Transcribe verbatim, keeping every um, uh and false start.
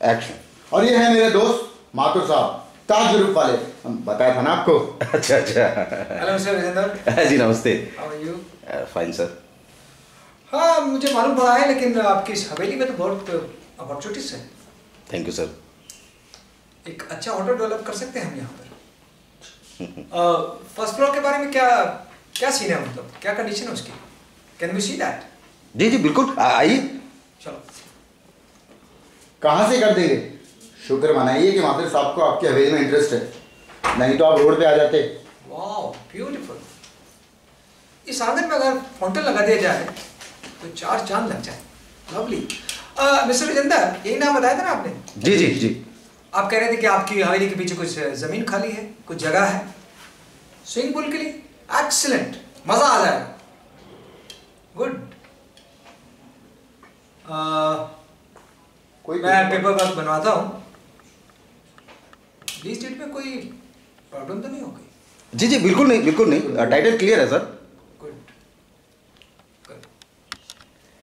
Action. और ये है मेरे दोस्त माथुर साहब, ताज ग्रुप वाले, बताया था ना आपको। अच्छा अच्छा। Hello mister Vijendra. जी नमस्ते। How are you? Fine sir. हाँ मुझे मालूम पड़ा है, लेकिन आपकी इस हवेली में तो बहुत अपॉर्चुनिटीज है। Thank you sir. एक अच्छा होटल डेवलप कर सकते हैं हम यहाँ पर। फर्स्ट फ्लोर के बारे में क्या क्या सीन है, मतलब क्या कंडीशन है उसकी? Can we see that? जी जी बिल्कुल, आइए। चलो। कहाँ से कर देंगे? शुक्र मनाइए कि माथुर साहब को आपकी हवेली में इंटरेस्ट है, नहीं तो आप रोड पे आ जाते। Wow beautiful. इस आंगन में अगर फाउंटेन लगा दिया जाए तो चार चांद लग जाए। लवली। मिस्टर विजेंद्र, यही नाम बताया था ना आपने? जी जी जी। आप कह रहे थे कि आपकी हवेली के पीछे कुछ जमीन खाली है, कुछ जगह है स्विमिंग पूल के लिए। एक्सीलेंट, मजा आ जाएगा। गुड। कोई मैं पेपर वर्क बनवाता हूँ। लीज डीड में कोई प्रॉब्लम तो नहीं होगी? जी जी बिल्कुल नहीं, बिल्कुल नहीं, टाइटल क्लियर है सर।